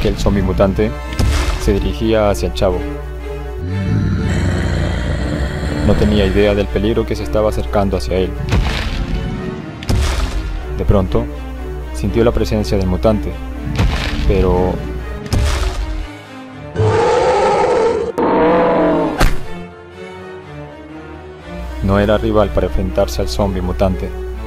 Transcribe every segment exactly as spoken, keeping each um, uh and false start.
Aquel zombi mutante se dirigía hacia el chavo. No tenía idea del peligro que se estaba acercando hacia él. De pronto, sintió la presencia del mutante, pero... no era rival para enfrentarse al zombi mutante.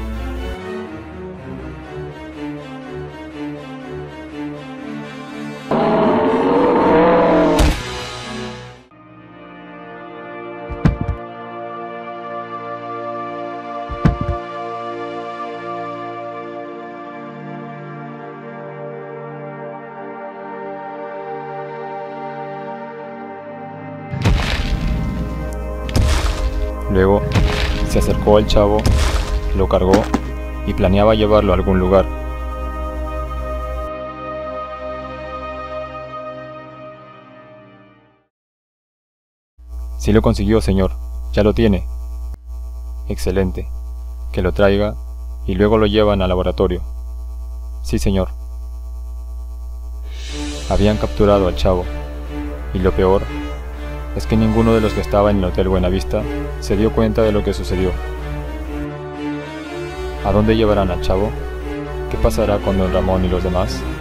Luego, se acercó al chavo, lo cargó y planeaba llevarlo a algún lugar. Sí lo consiguió, señor. Ya lo tiene. Excelente. Que lo traiga y luego lo llevan al laboratorio. Sí, señor. Habían capturado al chavo, y lo peor es que ninguno de los que estaba en el Hotel Buenavista se dio cuenta de lo que sucedió. ¿A dónde llevarán al chavo? ¿Qué pasará con don Ramón y los demás?